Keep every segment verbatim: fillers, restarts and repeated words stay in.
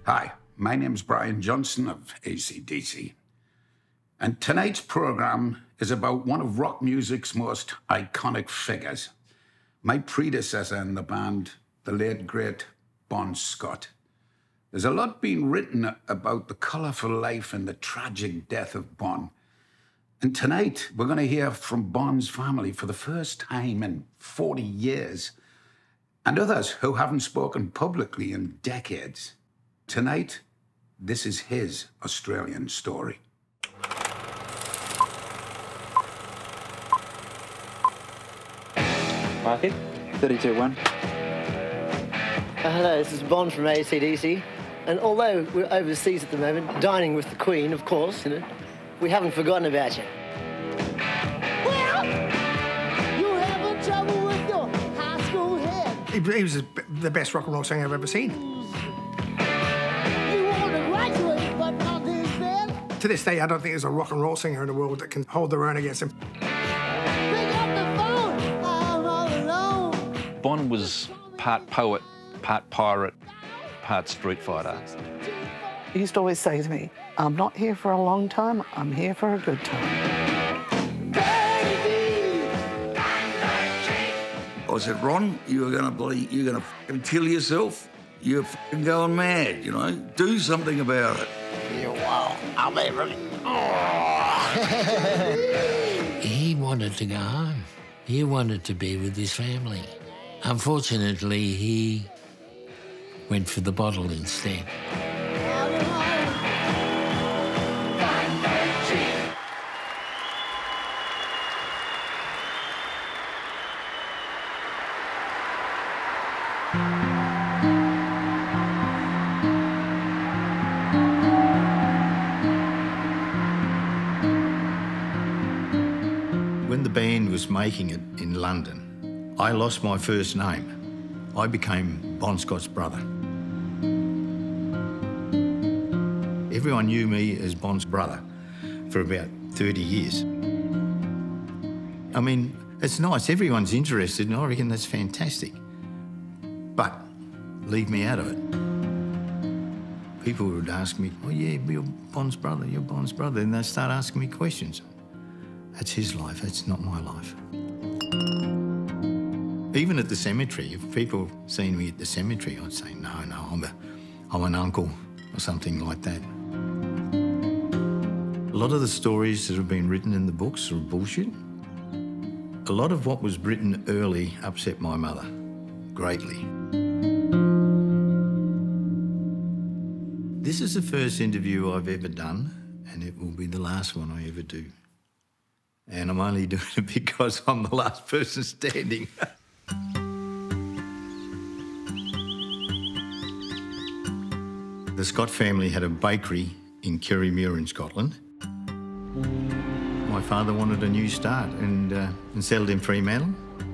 Hi, my name's Brian Johnson of A C D C. And tonight's programme is about one of rock music's most iconic figures, my predecessor in the band, the late, great Bon Scott. There's a lot being written about the colourful life and the tragic death of Bon. And tonight, we're going to hear from Bon's family for the first time in forty years, and others who haven't spoken publicly in decades. Tonight, this is his Australian story. Mark it. thirty-two one. Uh, hello, this is Bon from A C D C. And although we're overseas at the moment, dining with the Queen, of course, you know, we haven't forgotten about you. Well, you're having trouble with your high school head. He, he was the best rock and roll singer I've ever seen. You want to graduate, but not this bad. To this day, I don't think there's a rock and roll singer in the world that can hold their own against him. Pick up the phone, I'm all alone. Bon was part poet, part pirate, part street fighter. He used to always say to me, I'm not here for a long time, I'm here for a good time. Baby. I said, Ron, you're gonna bloody, you're gonna fucking kill yourself. You're fucking going mad, you know? Do something about it. Yeah, wow, I'm every... He wanted to go home. He wanted to be with his family. Unfortunately, he went for the bottle instead. When the band was making it in London, I lost my first name. I became Bon Scott's brother. Everyone knew me as Bon's brother for about thirty years. I mean, it's nice, everyone's interested, and I reckon that's fantastic. But leave me out of it. People would ask me, oh yeah, you're Bon's brother, you're Bon's brother, and they start asking me questions. That's his life, that's not my life. Even at the cemetery, if people seen me at the cemetery, I'd say, no, no, I'm, a, I'm an uncle or something like that. A lot of the stories that have been written in the books are bullshit. A lot of what was written early upset my mother greatly. This is the first interview I've ever done, and it will be the last one I ever do. And I'm only doing it because I'm the last person standing. The Scott family had a bakery in Kirriemuir in Scotland. My father wanted a new start and, uh, and settled in Fremantle.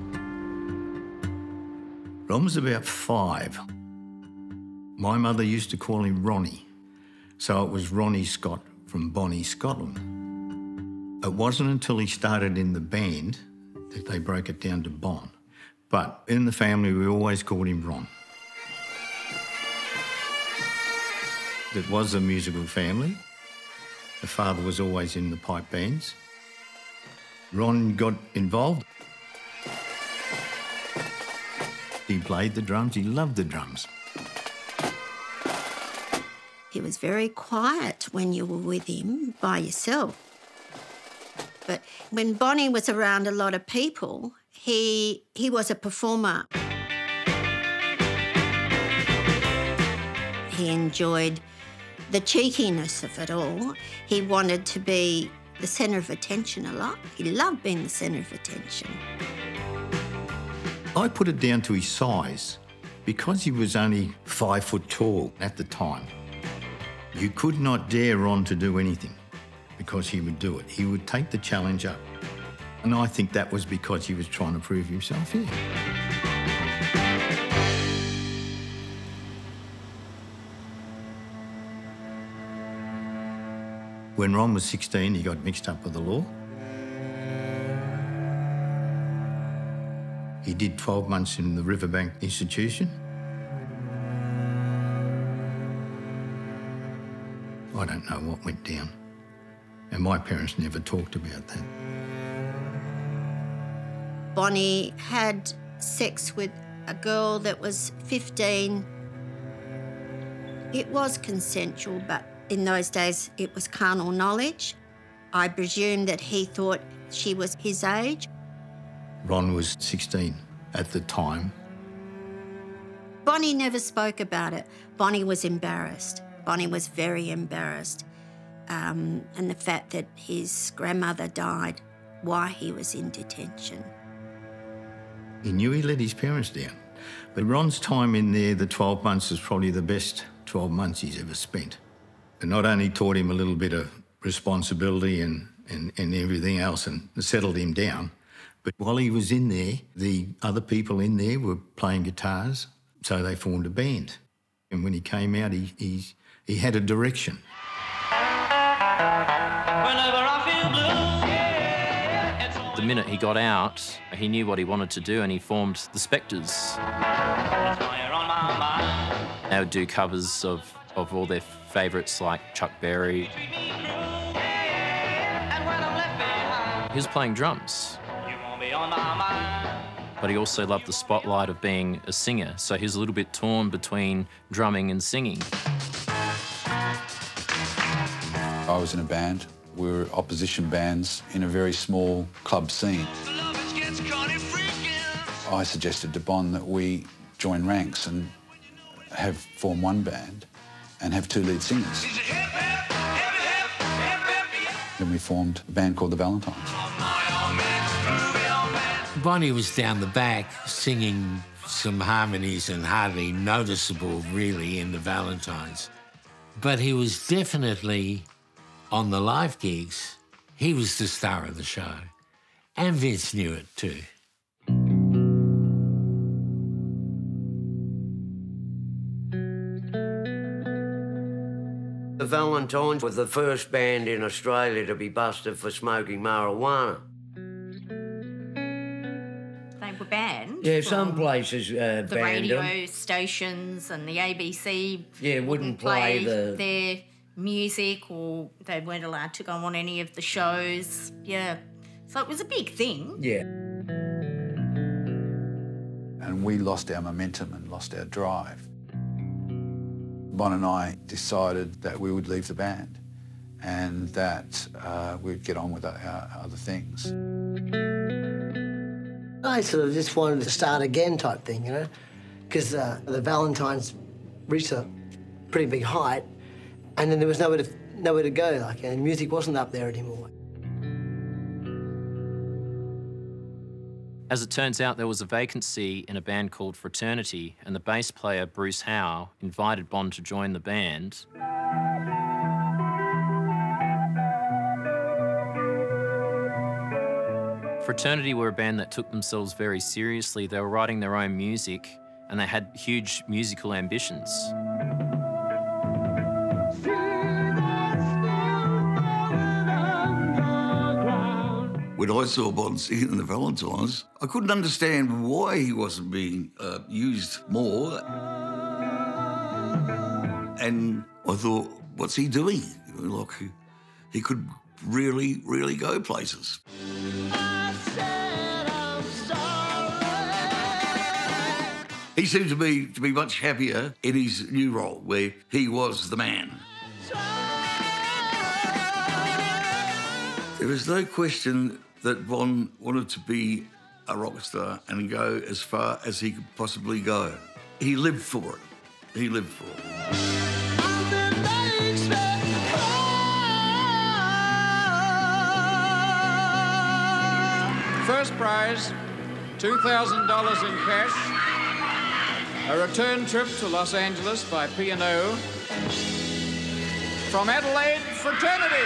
Ron was about five. My mother used to call him Ronnie, so it was Ronnie Scott from Bonnie, Scotland. It wasn't until he started in the band that they broke it down to Bon. But in the family, we always called him Ron. It was a musical family. The father was always in the pipe bands. Ron got involved. He played the drums, he loved the drums. He was very quiet when you were with him by yourself. But when Bonnie was around a lot of people, he, he was a performer. He enjoyed the cheekiness of it all. He wanted to be the centre of attention a lot. He loved being the centre of attention. I put it down to his size. Because he was only five foot tall at the time, you could not dare Ron to do anything because he would do it. He would take the challenge up. And I think that was because he was trying to prove himself, yeah. When Ron was sixteen, he got mixed up with the law. He did twelve months in the Riverbank Institution. I don't know what went down. And my parents never talked about that. Bonnie had sex with a girl that was fifteen. It was consensual, but in those days it was carnal knowledge. I presume that he thought she was his age. Ron was sixteen at the time. Bonnie never spoke about it. Bonnie was embarrassed. Bonnie was very embarrassed. Um, and the fact that his grandmother died while he was in detention. He knew he let his parents down. But Ron's time in there, the twelve months, is probably the best twelve months he's ever spent. It not only taught him a little bit of responsibility and, and, and everything else and settled him down, but while he was in there, the other people in there were playing guitars, so they formed a band. And when he came out, he, he, he had a direction. The minute he got out, he knew what he wanted to do and he formed the Spectres. They would do covers of, of all their favourites like Chuck Berry. He was playing drums. But he also loved the spotlight of being a singer, so he was a little bit torn between drumming and singing. I was in a band. We were opposition bands in a very small club scene. I suggested to Bon that we join ranks and have form one band and have two lead singers. Then we formed a band called the Valentines. Bonnie was down the back singing some harmonies and hardly noticeable, really, in the Valentines. But he was definitely, on the live gigs, he was the star of the show. And Vince knew it too. The Valentines were the first band in Australia to be busted for smoking marijuana. They were banned. Yeah, some places uh, the banned radio them. stations and the A B C Yeah, wouldn't play the- their music, or they weren't allowed to go on any of the shows. Yeah, so it was a big thing. Yeah. And we lost our momentum and lost our drive. Bon and I decided that we would leave the band and that uh, we'd get on with our, our other things. I sort of just wanted to start again type thing, you know, because uh, the Valentines reached a pretty big height, and then there was nowhere to, nowhere to go, like, and music wasn't up there anymore. As it turns out, there was a vacancy in a band called Fraternity, and the bass player, Bruce Howe, invited Bon to join the band. Fraternity were a band that took themselves very seriously. They were writing their own music, and they had huge musical ambitions. When I saw Bon singing in the Valentines, I couldn't understand why he wasn't being uh, used more. And I thought, what's he doing? You know, like, he, he could really, really go places. He seemed to be to be much happier in his new role, where he was the man. There is no question that Bon wanted to be a rock star and go as far as he could possibly go. He lived for it. He lived for it. First prize, two thousand dollars in cash. A return trip to Los Angeles by P and O. From Adelaide, Fraternity.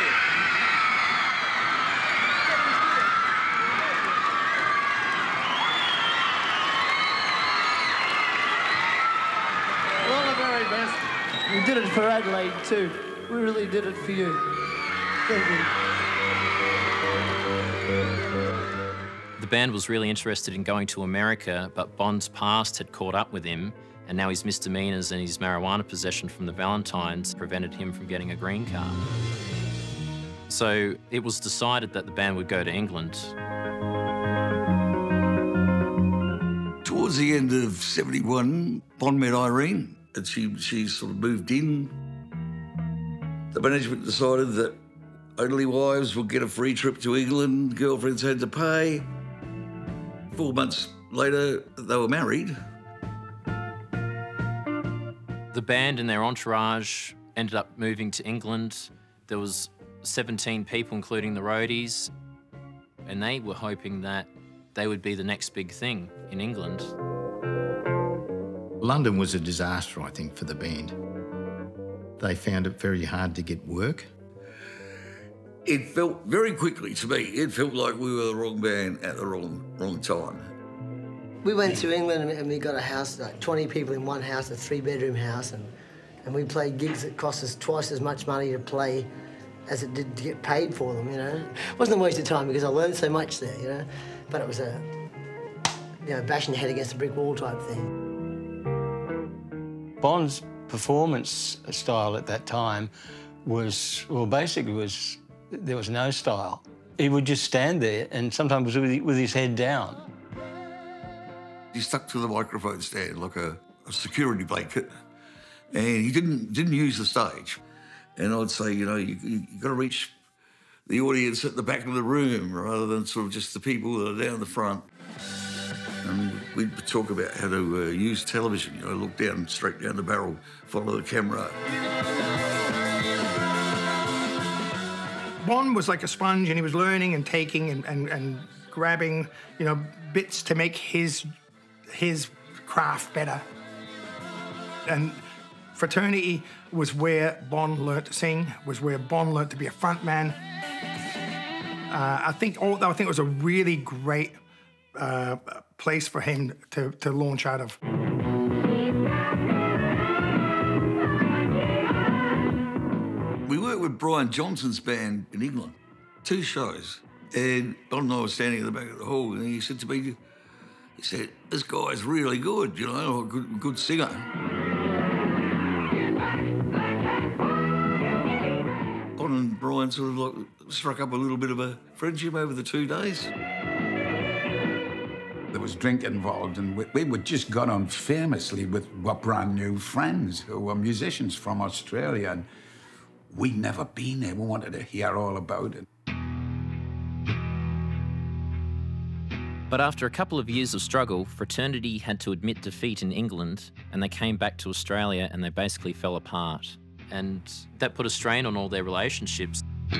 All the very best. We did it for Adelaide too. We really did it for you. Thank you. The band was really interested in going to America, but Bon's past had caught up with him, And now his misdemeanours and his marijuana possession from the Valentines prevented him from getting a green card. So it was decided that the band would go to England. Towards the end of seventy-one, Bon met Irene, and she, she sort of moved in. The management decided that only wives would get a free trip to England, girlfriends had to pay. Four months later, they were married. The band and their entourage ended up moving to England. There was seventeen people, including the roadies, and they were hoping that they would be the next big thing in England. London was a disaster, I think, for the band. They found it very hard to get work. It felt very quickly to me, it felt like we were the wrong band at the wrong, wrong time. We went to England and we got a house, like twenty people in one house, a three-bedroom house, and, and we played gigs that cost us twice as much money to play as it did to get paid for them, you know. It wasn't a waste of time because I learned so much there, you know, but it was a, you know, bashing your head against a brick wall type thing. Bon's performance style at that time was, well, basically was, there was no style. He would just stand there and sometimes with, with his head down. He stuck to the microphone stand like a, a security blanket, and he didn't didn't use the stage. And I'd say, you know, you, you, you've got to reach the audience at the back of the room rather than sort of just the people that are down the front. And we'd talk about how to uh, use television, you know, look down, straight down the barrel, follow the camera. Bon was like a sponge, and he was learning and taking and, and, and grabbing, you know, bits to make his his craft better. And fraternity was where Bon learnt to sing, was where Bon learnt to be a front man. Uh, I think all, I think it was a really great uh, place for him to, to launch out of. We worked with Brian Johnson's band in England, two shows, and Bon and I were standing at the back of the hall, and he said to me, he said, "This guy's really good, you know, a good, good singer." Bon and Brian sort of like struck up a little bit of a friendship over the two days. There was drink involved, and we, we were just got on famously with what brand new friends who were musicians from Australia, and we'd never been there. We wanted to hear all about it. But after a couple of years of struggle, fraternity had to admit defeat in England, and they came back to Australia and they basically fell apart. And that put a strain on all their relationships.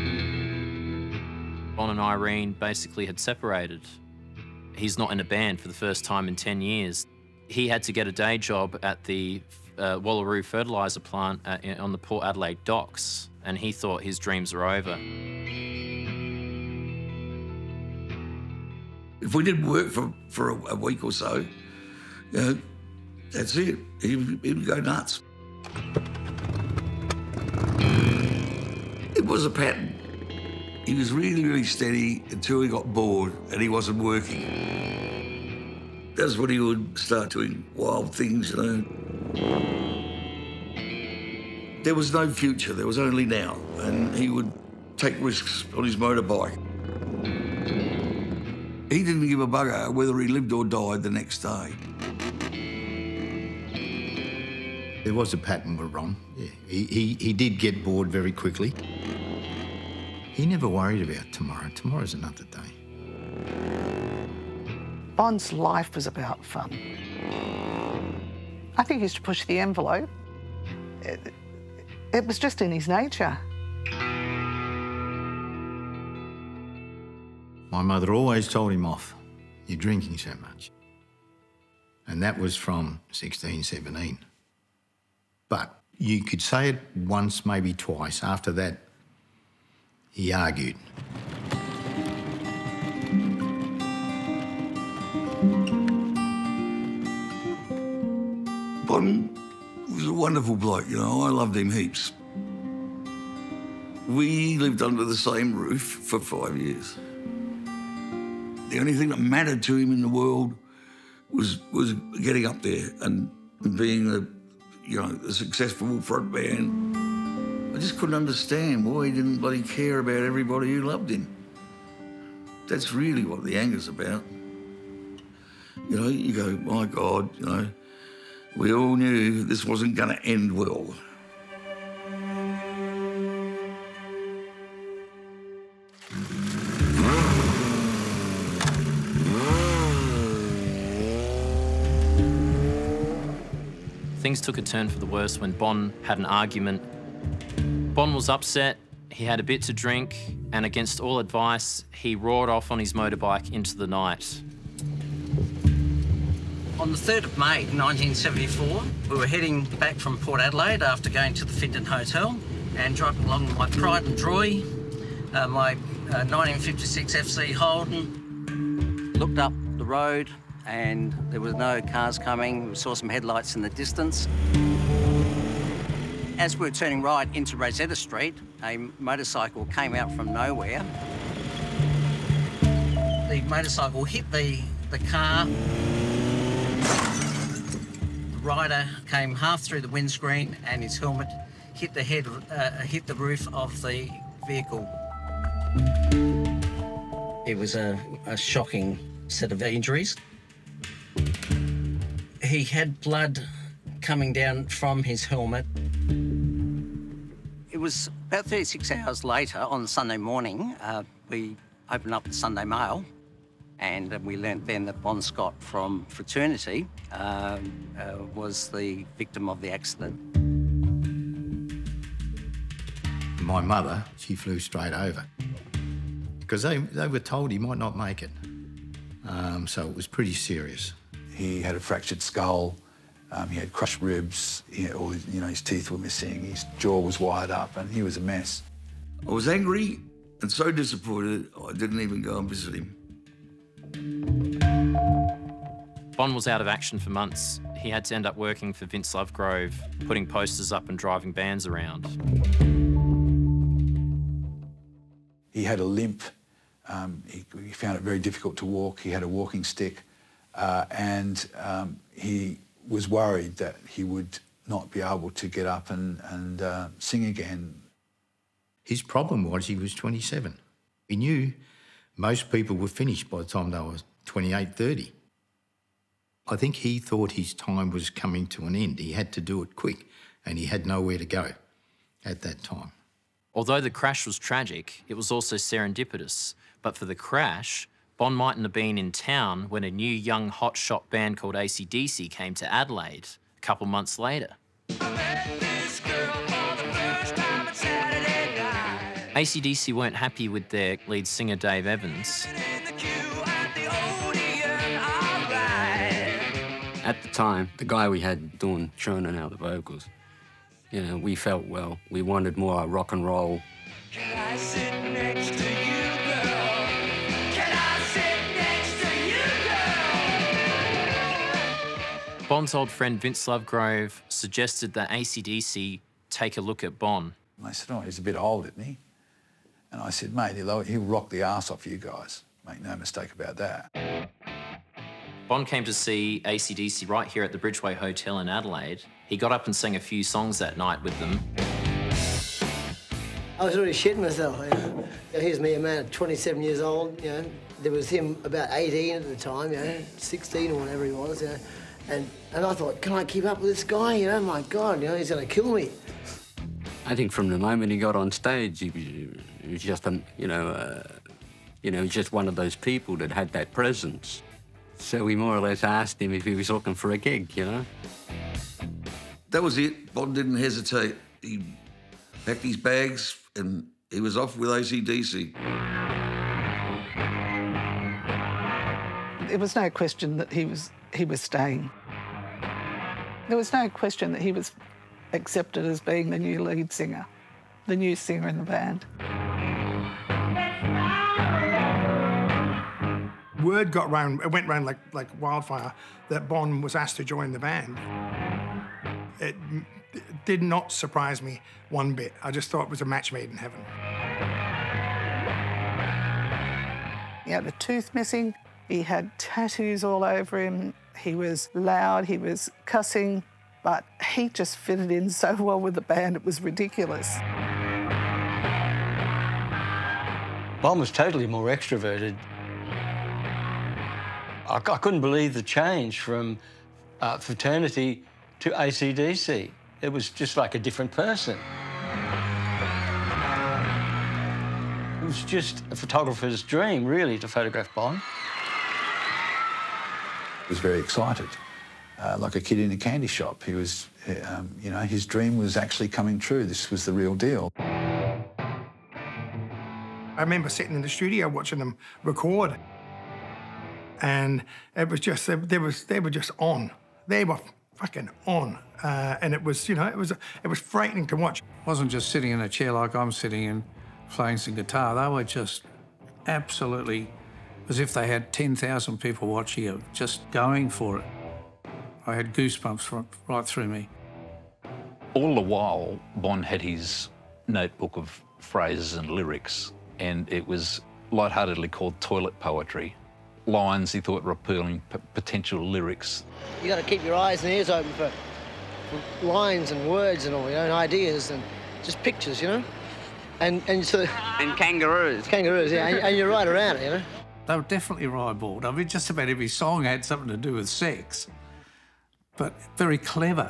Bon and Irene basically had separated. He's not in a band for the first time in ten years. He had to get a day job at the uh, Wallaroo fertiliser plant at, on the Port Adelaide docks, and he thought his dreams were over. If we didn't work for, for a, a week or so, you know, that's it. He would, he would go nuts. It was a pattern. He was really, really steady until he got bored and he wasn't working. That's when he would start doing wild things, you know. There was no future, there was only now, and he would take risks on his motorbike. He didn't give a bugger whether he lived or died the next day. There was a pattern with Ron. Yeah. He, he, he did get bored very quickly. He never worried about tomorrow. Tomorrow's another day. Bon's life was about fun. I think he used to push the envelope. It, it was just in his nature. My mother always told him off, "You're drinking so much." And that was from sixteen, seventeen. But you could say it once, maybe twice. After that, he argued. Bon was a wonderful bloke, you know. I loved him heaps. We lived under the same roof for five years. The only thing that mattered to him in the world was was getting up there and and being the, you know, the successful front man. I just couldn't understand why he didn't bloody care about everybody who loved him. That's really what the anger's about. You know, you go, my God, you know, we all knew this wasn't going to end well. Things took a turn for the worse when Bon had an argument. Bon was upset, he had a bit to drink, and against all advice, he roared off on his motorbike into the night. On the third of May nineteen seventy-four, we were heading back from Port Adelaide after going to the Finton Hotel and driving along my Pride and Joy, uh, my uh, nineteen fifty-six F C Holden. Looked up the road and there were no cars coming. We saw some headlights in the distance. As we were turning right into Rosetta Street, a motorcycle came out from nowhere. The motorcycle hit the, the car. The rider came half through the windscreen and his helmet hit the head, uh, hit the roof of the vehicle. It was a, a shocking set of injuries. He had blood coming down from his helmet. It was about thirty-six hours later on Sunday morning, uh, we opened up the Sunday Mail and uh, we learnt then that Bon Scott from fraternity uh, uh, was the victim of the accident. My mother, she flew straight over because they, they were told he might not make it. Um, so it was pretty serious. He had a fractured skull, um, he had crushed ribs, he had all his, you know, his teeth were missing, his jaw was wired up, and he was a mess. I was angry and so disappointed, I didn't even go and visit him. Bon was out of action for months. He had to end up working for Vince Lovegrove, putting posters up and driving bands around. He had a limp. Um, he, he found it very difficult to walk. He had a walking stick, uh, and um, he was worried that he would not be able to get up and, and uh, sing again. His problem was he was twenty-seven. He knew most people were finished by the time they were twenty-eight, thirty. I think he thought his time was coming to an end. He had to do it quick, and he had nowhere to go at that time. Although the crash was tragic, it was also serendipitous. But for the crash, Bon mightn't have been in town when a new young hotshot band called A C D C came to Adelaide a couple months later. A C D C weren't happy with their lead singer Dave Evans. At the time, the guy we had doing, churning out the vocals, you know, we felt, well, we wanted more rock and roll. Can I sit next to you, girl? Can I sit next to you, girl? Bon's old friend Vince Lovegrove suggested that A C D C take a look at Bon. And they said, oh, he's a bit old, isn't he? And I said, mate, he'll, he'll rock the arse off you guys. Make no mistake about that. Bon came to see A C D C right here at the Bridgeway Hotel in Adelaide. He got up and sang a few songs that night with them. I was really shitting myself. You know. Here's me, a man of twenty-seven years old, you know. There was him about eighteen at the time, you know, sixteen or whatever he was, you know. And, and I thought, can I keep up with this guy? You know, my God, you know, he's going to kill me. I think from the moment he got on stage, he was, he was just, a, you know, uh, you know, just one of those people that had that presence. So we more or less asked him if he was looking for a gig, you know. That was it. Bon didn't hesitate. He packed his bags and he was off with A C D C. There was no question that he was, he was staying. There was no question that he was accepted as being the new lead singer, the new singer in the band. Word got round, it went round like, like wildfire, that Bon was asked to join the band. It, it did not surprise me one bit. I just thought it was a match made in heaven. He had a tooth missing, he had tattoos all over him, He was loud, he was cussing, but he just fitted in so well with the band, it was ridiculous. Bon was totally more extroverted. I, I couldn't believe the change from uh, fraternity to A C D C. It was just like a different person. It was just a photographer's dream, really, to photograph Bon. He was very excited, uh, like a kid in a candy shop. He was, um, you know, his dream was actually coming true. This was the real deal. I remember sitting in the studio watching them record, and it was just, they, they, was, they were just on. They were fucking on. Uh, and it was, you know, it was, it was frightening to watch. Wasn't just sitting in a chair like I'm sitting in, playing some guitar. They were just absolutely as if they had ten thousand people watching it, just going for it. I had goosebumps right, right through me. All the while, Bon had his notebook of phrases and lyrics, and it was lightheartedly called toilet poetry. Lines he thought were appealing, p potential lyrics. You got to keep your eyes and ears open for, for lines and words and all, you know, and ideas and just pictures, you know? And, and sort of... And kangaroos. Kangaroos, yeah, and, and you're right around it, you know? They were definitely ribald. I mean, just about every song had something to do with sex, but very clever.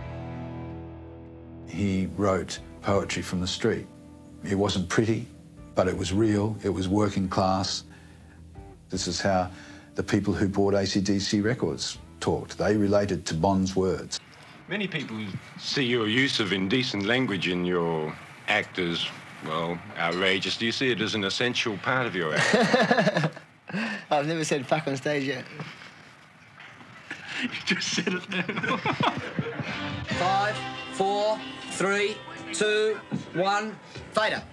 He wrote poetry from the street. It wasn't pretty, but it was real, it was working class. This is how the people who bought A C D C records talked. They related to Bon's words. Many people see your use of indecent language in your act as, well, outrageous. Do you see it as an essential part of your act? I've never said fuck on stage yet. You just said it there. Five, four, three, two, one, fader.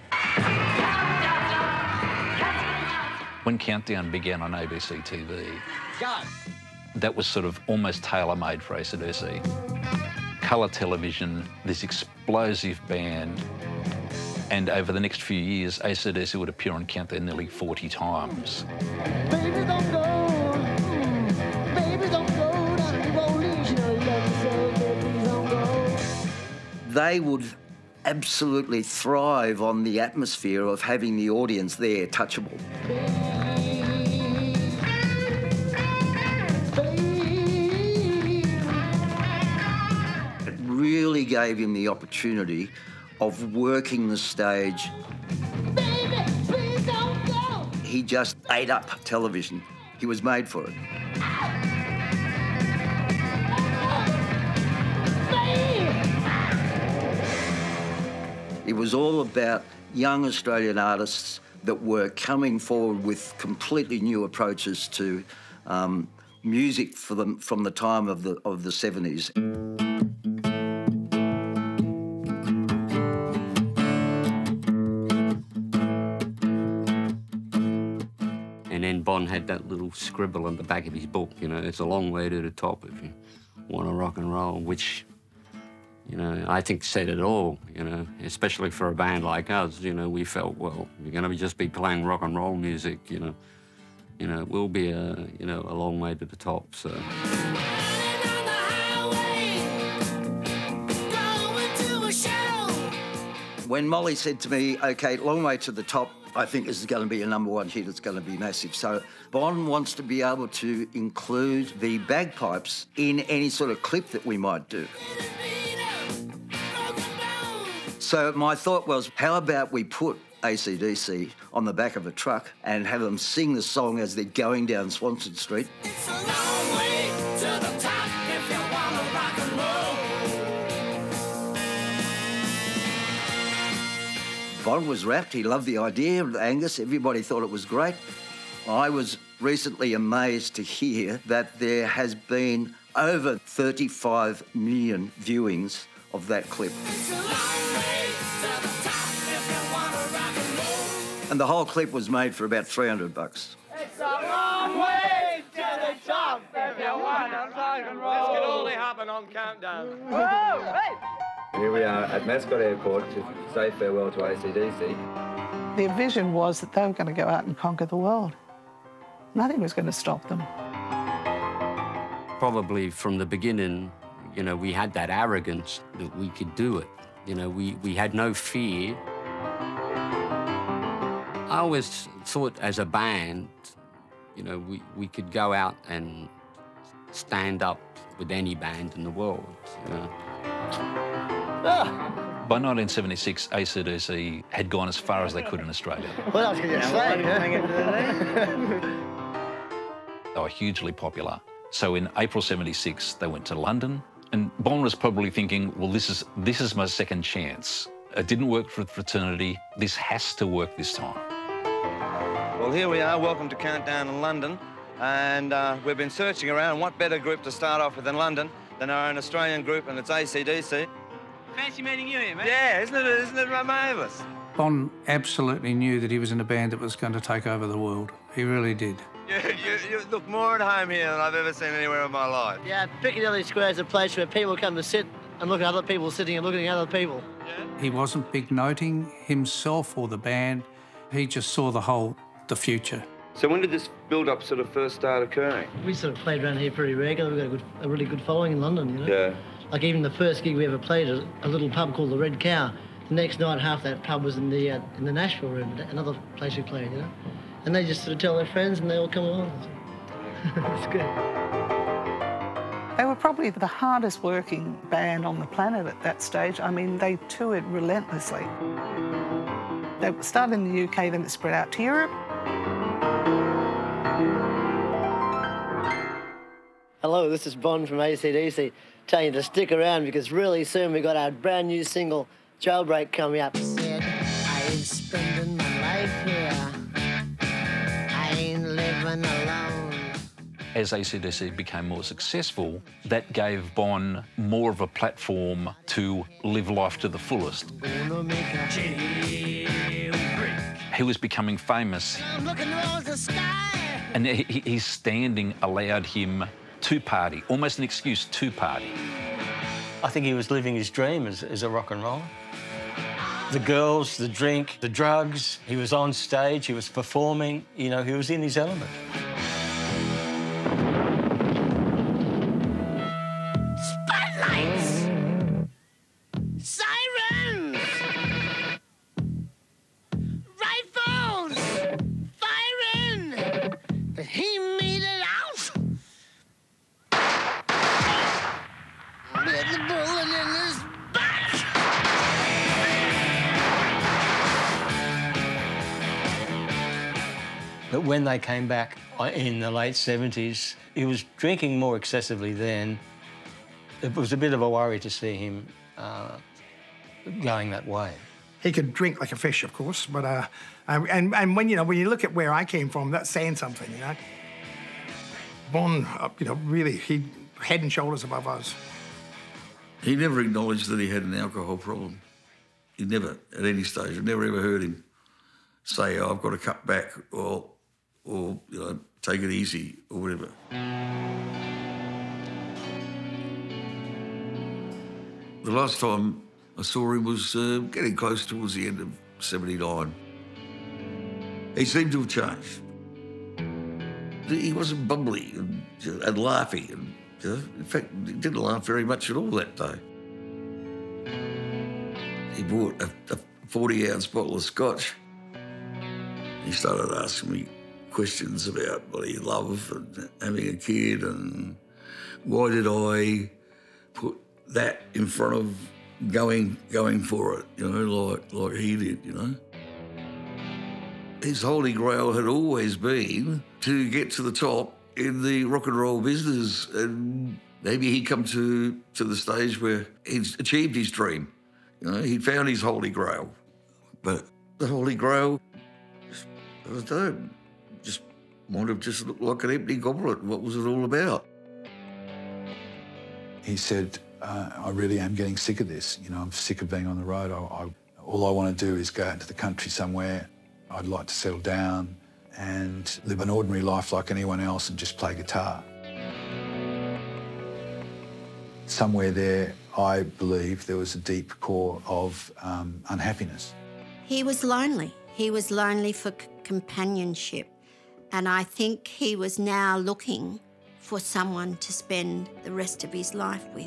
When Countdown began on A B C T V, Go. that was sort of almost tailor-made for A C D C. Colour television, this explosive band, and over the next few years, A C D C would appear on Countdown nearly forty times. Baby, don't go. Baby, don't go down the road. You know you love me so, baby, don't go. They would absolutely thrive on the atmosphere of having the audience there, touchable. It really gave him the opportunity of working the stage. Baby, please don't go. He just ate up television. He was made for it. It was all about young Australian artists that were coming forward with completely new approaches to um, music for them from the time of the of the seventies. And then Bon had that little scribble on the back of his book, you know, it's a long way to the top if you want to rock and roll, which, you know, I think said it all, you know, especially for a band like us. You know, we felt, well, you're going to just be playing rock and roll music, you know, you know, we'll be a, you know, a long way to the top, so. When Molly said to me, OK, long way to the top, I think this is going to be a number one hit, it's going to be massive. So Bon wants to be able to include the bagpipes in any sort of clip that we might do. So my thought was, how about we put A C D C on the back of a truck and have them sing the song as they're going down Swanson Street? It's a long way to the top if you wanna rock and roll. Bon was rapt, he loved the idea of Angus, everybody thought it was great. I was recently amazed to hear that there has been over thirty-five million viewings of that clip. And the whole clip was made for about three hundred bucks. It's a long way to the top if you wanna rock and roll. This can only happen on Countdown. Whoa, hey. Here we are at Mascot Airport to say farewell to A C D C. Their vision was that they were going to go out and conquer the world. Nothing was going to stop them. Probably from the beginning, you know, we had that arrogance that we could do it. You know, we, we had no fear. I always thought as a band, you know, we, we could go out and stand up with any band in the world, you know. Ah. By nineteen seventy-six, A C D C had gone as far as they could in Australia. What else can you say? They were hugely popular. So in April seventy-six, they went to London, and Bon was probably thinking, well, this is, this is my second chance. It didn't work for fraternity. This has to work this time. Well, here we are. Welcome to Countdown in London. And uh, we've been searching around, and what better group to start off with in London than our own Australian group, and it's A C D C. Fancy meeting you here, mate. Yeah, isn't it, isn't it marvellous? Bon absolutely knew that he was in a band that was going to take over the world. He really did. You, you, you look more at home here than I've ever seen anywhere in my life. Yeah, Piccadilly Square is a place where people come to sit and look at other people sitting and looking at other people. Yeah. He wasn't big noting himself or the band. He just saw the whole, the future. So when did this build-up sort of first start occurring? We sort of played around here pretty regular. We've got a, good, a really good following in London, you know? Yeah. Like even the first gig we ever played at a little pub called the Red Cow. The next night, half that pub was in the uh, in the Nashville room, another place we played, you know? And they just sort of tell their friends and they all come along. It's good. They were probably the hardest working band on the planet at that stage. I mean, they toured relentlessly. They started in the U K, then it spread out to Europe. Hello, this is Bon from A C D C, telling you to stick around because really soon we got our brand new single, Jailbreak, coming up. Said I ain't spending my life here. I ain't living alone. As A C D C became more successful, that gave Bon more of a platform to live life to the fullest. Gonna make a jailbreak. He was becoming famous, I'm looking towards the sky. and he, he- his standing allowed him to party, almost an excuse to party. I think he was living his dream as, as a rock and roller. The girls, the drink, the drugs, he was on stage, he was performing, you know, he was in his element. Spotlights! Sirens! Rifles! Firing! But he made it out! With the bullet in his back! But when they came back in the late seventies, he was drinking more excessively then. It was a bit of a worry to see him uh, going that way. He could drink like a fish, of course, but uh, and and when you know when you look at where I came from, that's saying something, you know. Bon, uh, you know, really, he head and shoulders above us. He never acknowledged that he had an alcohol problem. He never, at any stage, I never ever heard him say, oh, I've got to cut back or, or you know, take it easy or whatever. The last time I saw him was uh, getting close towards the end of seventy-nine. He seemed to have changed. He wasn't bubbly and, and laughing. And, you know, in fact, he didn't laugh very much at all that day. He bought a, a forty ounce bottle of scotch. He started asking me questions about bloody love and having a kid and why did I put that in front of going going for it, you know, like like he did, you know. His holy grail had always been to get to the top in the rock and roll business, and maybe he'd come to to the stage where he's achieved his dream. You know, he'd found his holy grail. But the holy grail, I don't know, just might have just looked like an empty goblet. What was it all about? He said, uh, I really am getting sick of this. You know, I'm sick of being on the road. I, I, all I want to do is go out into the country somewhere. I'd like to settle down and live an ordinary life like anyone else and just play guitar. Somewhere there, I believe there was a deep core of um, unhappiness. He was lonely. He was lonely for c- companionship. And I think he was now looking for someone to spend the rest of his life with.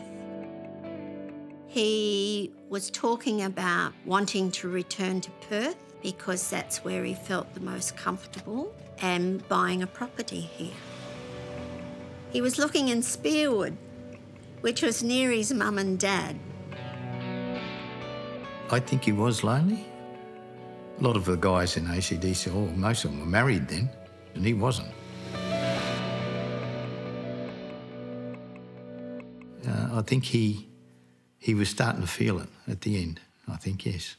He was talking about wanting to return to Perth because that's where he felt the most comfortable, and buying a property here. He was looking in Spearwood, which was near his mum and dad. I think he was lonely. A lot of the guys in A C D C, or most of them were married then, and he wasn't. Uh, I think he, he was starting to feel it at the end, I think, yes.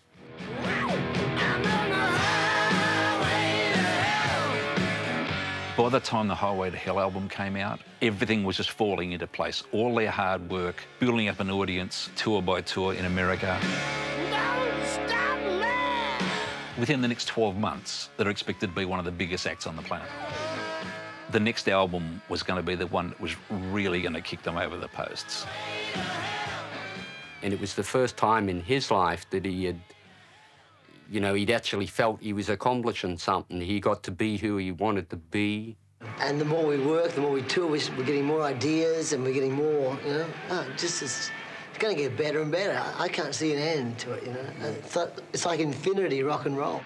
By the time the Highway to Hell album came out, everything was just falling into place. All their hard work, building up an audience, tour by tour in America. Don't stop me! Within the next twelve months, they're expected to be one of the biggest acts on the planet. The next album was going to be the one that was really going to kick them over the posts. And it was the first time in his life that he had, you know, he'd actually felt he was accomplishing something. He got to be who he wanted to be. And the more we work, the more we tour, we're getting more ideas and we're getting more, you know, oh, just it's, it's going to get better and better. I can't see an end to it, you know. It's like, it's like infinity rock and roll.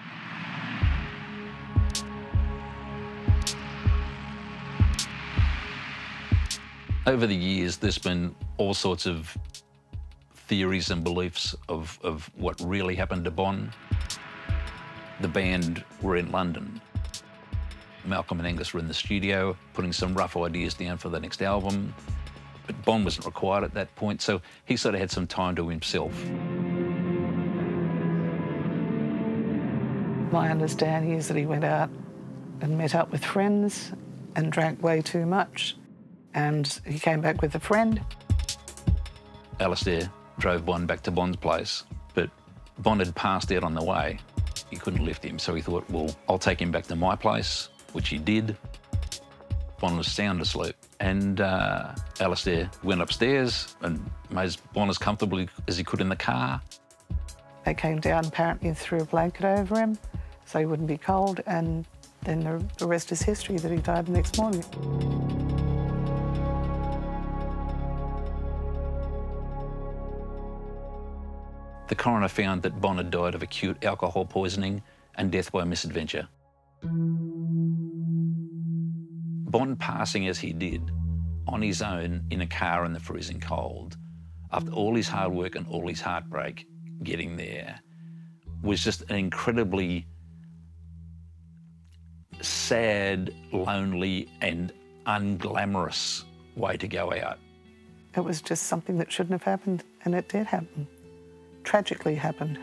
Over the years, there's been all sorts of theories and beliefs of, of what really happened to Bon. The band were in London. Malcolm and Angus were in the studio, putting some rough ideas down for the next album. But Bon wasn't required at that point, so he sort of had some time to himself. My understanding is that he went out and met up with friends and drank way too much. And he came back with a friend. Alistair drove Bon back to Bon's place, but Bon had passed out on the way. He couldn't lift him, so he thought, well, I'll take him back to my place, which he did. Bon was sound asleep, and uh, Alistair went upstairs and made Bon as comfortable as he could in the car. They came down apparently and threw a blanket over him so he wouldn't be cold, and then the, the rest is history, that he died the next morning. The coroner found that Bon had died of acute alcohol poisoning and death by misadventure. Bon passing as he did, on his own in a car in the freezing cold, after all his hard work and all his heartbreak getting there, was just an incredibly sad, lonely and unglamorous way to go out. It was just something that shouldn't have happened, and it did happen. Tragically happened.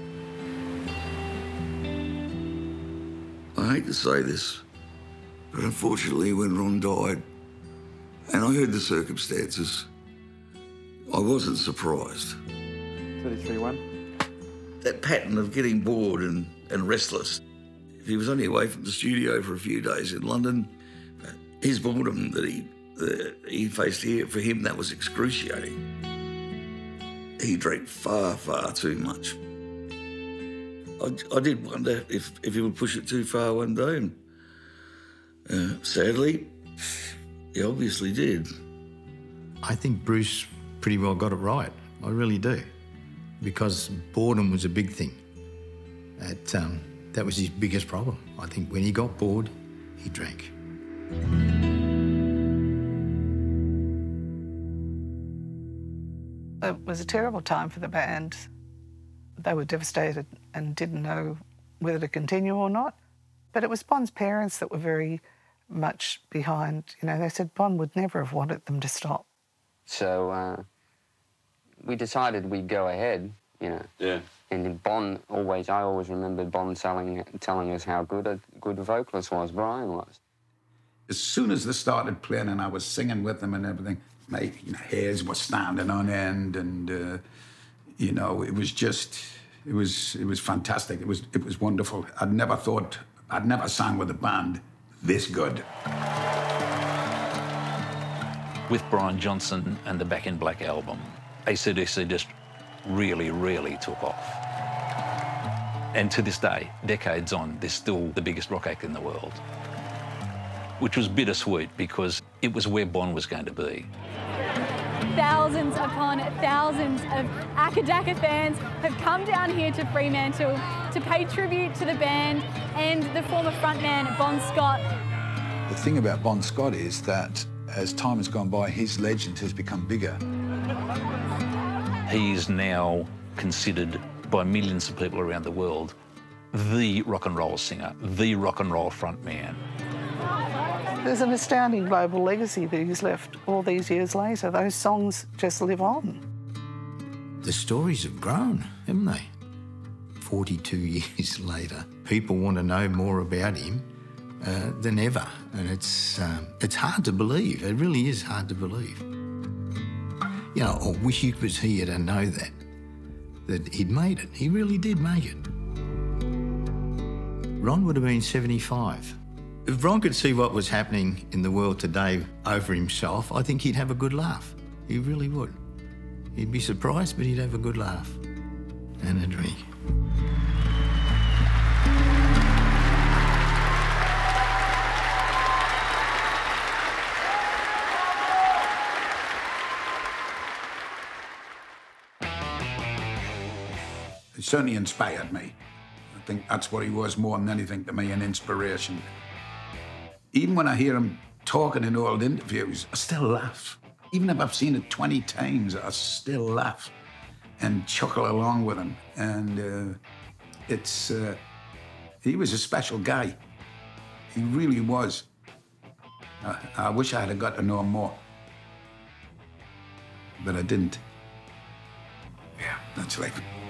I hate to say this, but unfortunately when Ron died, and I heard the circumstances, I wasn't surprised. thirty-three one. That pattern of getting bored and, and restless. If he was only away from the studio for a few days in London, his boredom that he, uh, he faced here, for him that was excruciating. He drank far, far too much. I, I did wonder if, if he would push it too far one day, and uh, sadly, he obviously did. I think Bruce pretty well got it right. I really do. Because boredom was a big thing. That, um, that was his biggest problem. I think when he got bored, he drank. It was a terrible time for the band. They were devastated and didn't know whether to continue or not. But it was Bon's parents that were very much behind. You know, they said Bon would never have wanted them to stop. So uh, we decided we'd go ahead, you know. Yeah. And Bon always, I always remembered Bon telling, telling us how good a good vocalist was, Brian was. As soon as they started playing and I was singing with them and everything, my you know, hairs were standing on end, and uh, you know, it was just, it was, it was fantastic. It was, it was wonderful. I'd never thought, I'd never sang with a band this good. With Brian Johnson and the Back in Black album, A C D C just really, really took off. And to this day, decades on, they're still the biggest rock act in the world. which was bittersweet because it was where Bon was going to be. Thousands upon thousands of Akadaka fans have come down here to Fremantle to pay tribute to the band and the former frontman, Bon Scott. The thing about Bon Scott is that as time has gone by, his legend has become bigger. He is now considered by millions of people around the world the rock and roll singer, the rock and roll frontman. There's an astounding global legacy that he's left all these years later. Those songs just live on. The stories have grown, haven't they? forty-two years later, people want to know more about him uh, than ever, and it's, um, it's hard to believe. It really is hard to believe. You know, I wish he was here to know that, that he'd made it. He really did make it. Ron would have been seventy-five. If Ron could see what was happening in the world today over himself, I think he'd have a good laugh. He really would. He'd be surprised, but he'd have a good laugh. And a drink. It certainly inspired me. I think that's what he was more than anything to me, an inspiration. Even when I hear him talking in old interviews, I still laugh. Even if I've seen it twenty times, I still laugh and chuckle along with him. And uh, it's, uh, he was a special guy. He really was. I, I wish I had got to know him more, but I didn't. Yeah, that's life.